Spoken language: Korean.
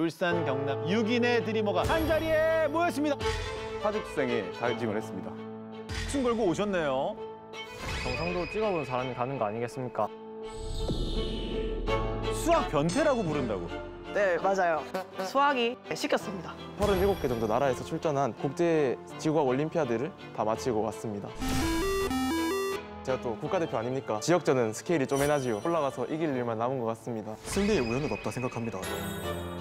울산, 경남 6인의 드리머가 한 자리에 모였습니다. 사직생에 자격증을 했습니다. 목숨 걸고 오셨네요. 경상도 찍어본 사람이 가는 거 아니겠습니까? 수학 변태라고 부른다고. 네, 맞아요. 수학이 시켰습니다. 37개 정도 나라에서 출전한 국제 지구과학 올림피아드를 다 마치고 왔습니다. 제가 또 국가대표 아닙니까? 지역전은 스케일이 쪼매나지요. 올라가서 이길 일만 남은 것 같습니다. 승리의 우연은 없다 생각합니다.